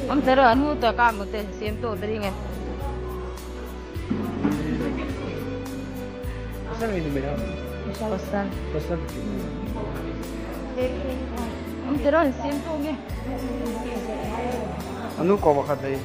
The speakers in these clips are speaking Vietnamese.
Om tera anu ta ka mo te siento tadi ngen. Pesan ini beda. Pesan. Pesan. Om tera siento ngen. Anu kau makan tadi?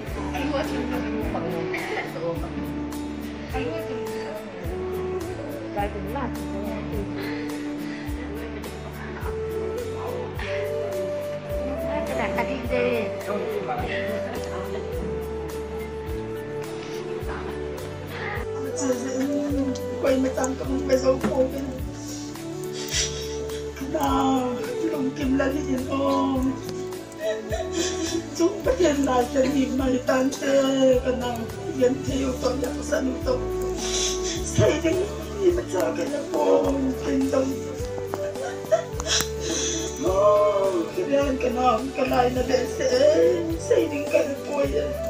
Quay mới tăng công về dấu phố bên nào lùng kim là đi nhìn ôm chúng bắt hiện là sẽ nhìn mày tan tê cái nào hiện theo tội nhập sân tội xây đi mà chờ cái nhà bố kinh đông cái đen cái nào cái này là để sẽ xây đi cái bôi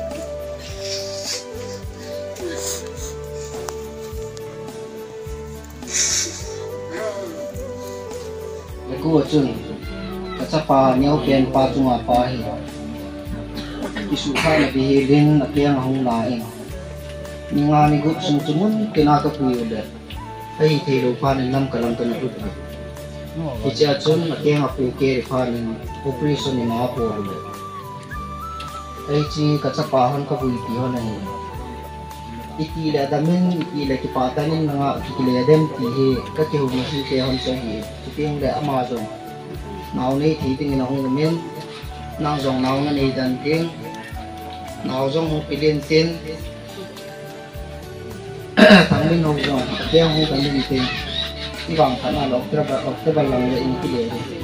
Aku cun, kacapa nyau pen pa cunga pa hi. Isu kha na bihilin at yang hong lain. Ninga ni gup sung cumun kena kapuyo der. Ay thelo pa ni nam kalang kana ut. Icha cun at yang apu ke pa ni operation ni mga po der. Ay chi kacapahon kapuyo hon na hi. Ikila damin ikila kipatanin nga ikila dem tihi kakihu masi tehon sahi tiping le Amazon naw nei thi ting na hong men nang jong naw na nei dan ting naw jong pilin tin thangmin hong jong keng hong kan ni tin ti bang khana lok tra lang le in kile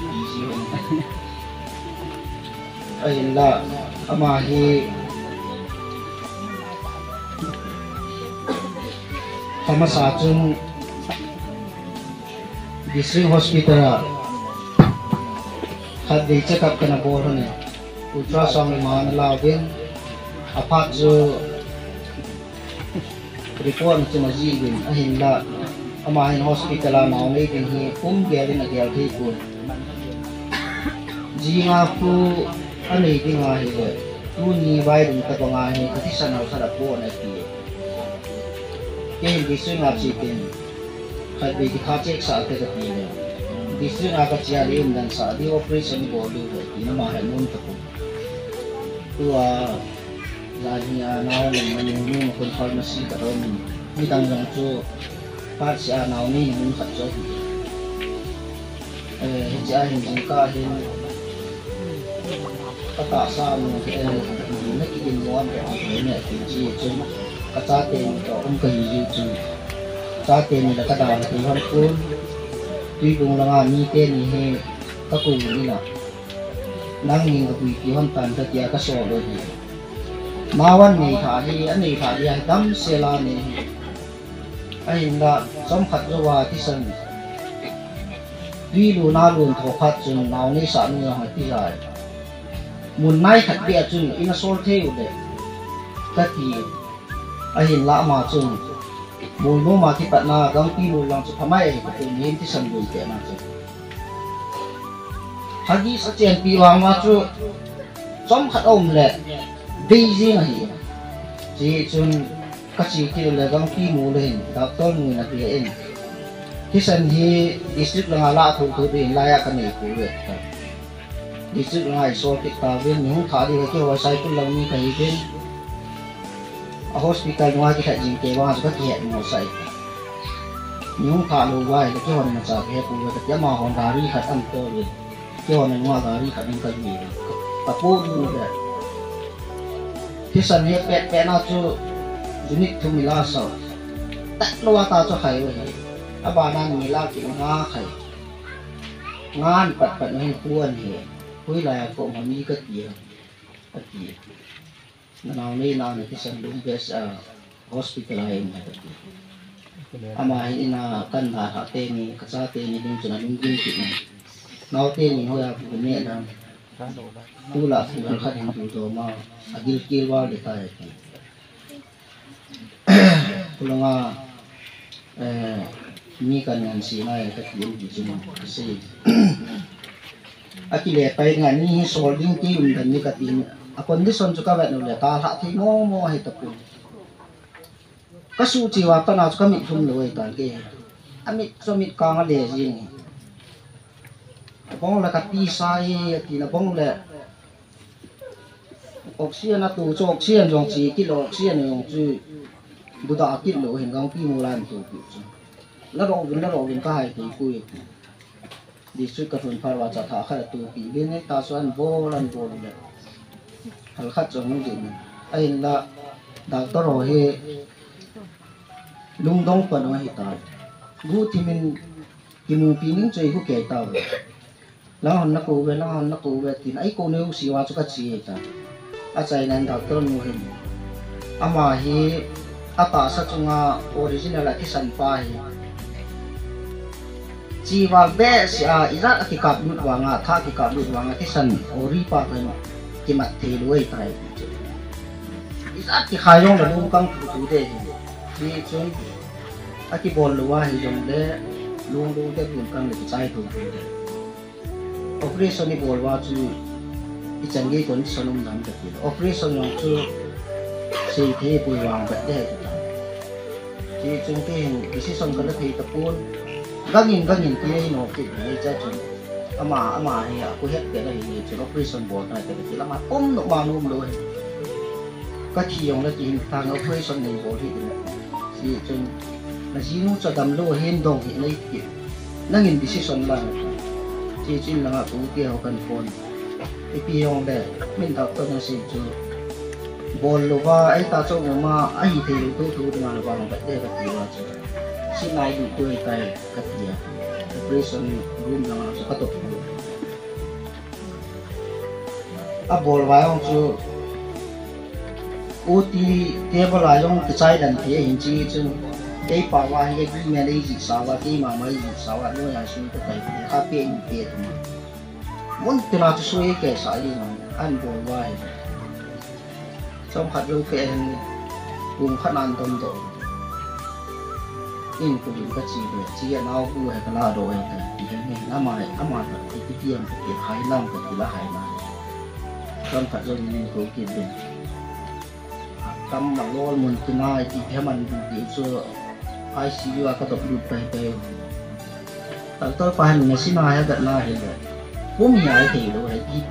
ai la ama hi sama satu district hospital had check up kena boron ya ultrasound mana lawin apa jo report cuma jigin ahinla amahin hospital na may dinhi gelin agyal pun jinga pu ani dinga hi puni bai dum ta bangahi katisan au sada po na ti Kaya district nga chitin, kahit may dikachek sa ate sa pila. District nga katsiyaliin dan sa di operation body, inamahan nun ka po. Tuwa, lagi niya anaw ng manunong kung pharmacy ka ron, mitang lang so, kahit siya anaw ni nung katso. Hijahin ang kahin, patasa mo, nakikinuan ka ang kanya, kinsiyo, kacatin ko kahiyo chun catin nila kadang tuhan pun tuibong lang ni ten ni kakung nila nanging kapuitihan tan kaya kasolo ni mawan ni khali ani khali ay dam sela ni ay na samkhat rawa tisan tuilu na lun thokhat chun naw ni sa ni ha ti lai mun nai khat bia chun ina sol theu de kati ahin la ma chung mul mo ma ki pat na gang pi mul lang chu phamai ko ni ti san bui te na chu hagi sa chen pi wa ma chu som khat om le dei ji na hi ji chun ka chi ki le gang pi mu le hin doctor mu na ti en ti san hi district la la thu thu bi la ya ka ni ku le district la so ti ta ben ni kha di ki wa sai ku lang ni ka hi ben hospital nga kita jingke wa sa kiat mo sai yung thalo wa le ki hon ma cha ke pu ga ya ma hon dari khat am to le ki hon nga dari khat ning ka ni ta pu ni ga ki san he pe na chu unit thu mila sa ta lo wa ta cho khai wa aba na ni la ki nga khai ngan pat pat ni puan he hui la ko ma mi ka ti Nanaw na isang lumbes hospital ay ama ina kanda hate ni kasate ni dun sa nalungging ni naute ni hoya pume na tula sa khatin tuto ma agil kilwa de tayo tulunga ni kanyan sinay katin di sino kasi akile pay nga ni solding ti undan ni katin condition chu ka vet no le ta tha thi mo he ta pu ka su chi wa ta na chu ka mi thum loi ta ke ami so mi ka nga le jing bong la ka ti sai ti na bong le oxygen na tu cho oxygen jong chi ki lo oxygen yong chu du da ki lo hin gang pi mu lan tu pi chu la ro vin ka hai ti ku di su ka thun phar wa cha tha kha tu pi le ne ta suan bo le hal khat chong nu din ai la da to ro he lung dong pa no hi ta gu ti min ki mu pi ning chei ku ke ta la hon na ku ve tin ai ko ne si wa chu ka chi ta a chai nan da to nu hin ama hi ata sa chunga original ki san pa hi chi wa be sia ira ki kap lut wa nga tha ki kap lut wa nga ki san ori pa ka ki mat the loi tai ira ki khayong la lu kang tu de hi chun a ki bol lu wa hi jong de lung de kun kang le chai tu de operation ni bol wa chu i changi kon sonum nam de operation yong chu sei the pui wang ba de chi chung ke ki si son ka la thei ta pun gangin ki no ki ni cha chung ama hi a ku het ke la hi chu operation bol na te ki la ma pom no ma num lo ka chi yong la ti tang operation ni bol hi chi chung na ji nu cha dam lo hen dong hi nei ki nangin decision la chi chin la tu ke ho kan phone pi yong de min ta to na si chu bol lo wa ai ta cho ma ai the lu tu ma lo wa ba de ka ti wa chu si nai du tu tai ka ti ya operation room na sa ka to a bol wa yong chu oti table la yong ti chai dan the hin chi chu dei pa wa hi ki me dei ji sa wa ki ma mai ji sa wa lo ya su ta tai ka pe in pe tu muốn từ nào suy kể sai đi mà ăn bồi vai trong hạt lô kệ cùng khát ăn tâm tổ in của những cái gì về chỉ là nào cũng hay là đồ hay là thì cái này nó mà là cái tiền cái hai năm cái là hai năm trong hạt lô những cái tiền tiền tâm mà lo muốn từ nay thì theo mình bị cho ICU các tập luyện bài bài tại tôi phải mình xin ai hết là hết rồi bố mẹ ai thì đâu hay đi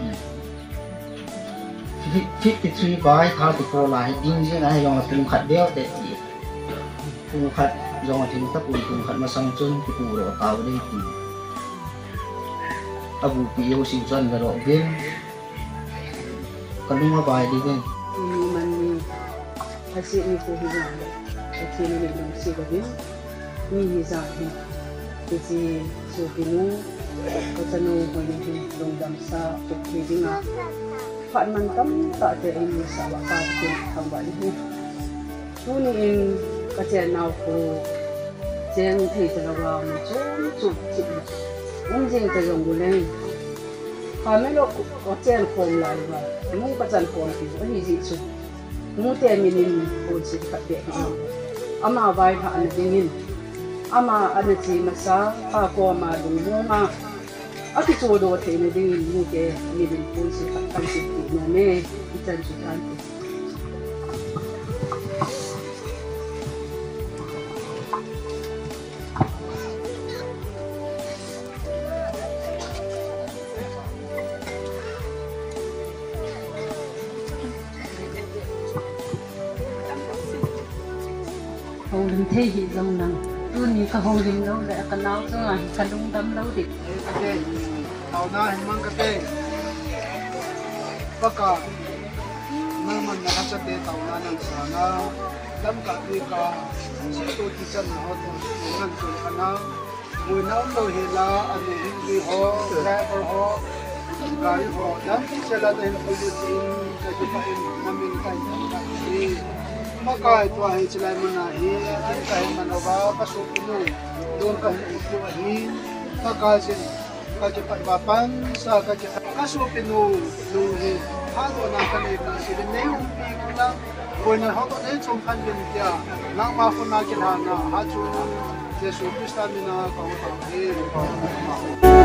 53 by 34 là ding ding ai yong tung khat bel te ti tung khat yong tin ta tung khat ma sang chun ti pu ro taw de ti abu pi yo si chan ga ro ben kalunga bai di ben man ni asi ni ko hi na asi ni ni si ga ben ni za hi ti si so binu ko tanu ko ni dong dam sa ko ki dinga phản man tâm tại thế em sa ba ka ti thang ba ni tu ni in ka che nào ko chen thei ta ra ma chu chi un jing ta yong bu nei ha me lo ko chen khom lai ba mu ka chan khom ti ba hi ji chu mu te min in ko chi ka be ama vai ha an dingin ama an chi ma sa ha ko ma dung mu ma aki chu do the ne ding mu ke ni din ko chi ka kam chi ti na me i chan chu an ti hồng đừng thế gì dòng nằng tuôn như cả hồng đừng đâu để cả nào cho à cả đông tâm đâu thì tàu na hình mang cái tất cả nơi mình đã chấp nhận tàu na năng sản na đâm cả đi cả sẽ tôi chỉ chân họ thôi ngăn chặn cả na mùi nấu nồi thì là anh ấy đi họ driver họ gari họ đâm sẽ là đây là cái gì cái phải nằm bên cạnh thì makai tua hi chilai mana hi an kai manova pasupinu don ka hu hi makai sin ka je patwapan sa ka je pasupinu lu hi ha do na ka ni ka si ne hu pi kula koina ha to ne chom khan bin kya na ma fu na ke na ha chu jesu krista mina ka ho ta hi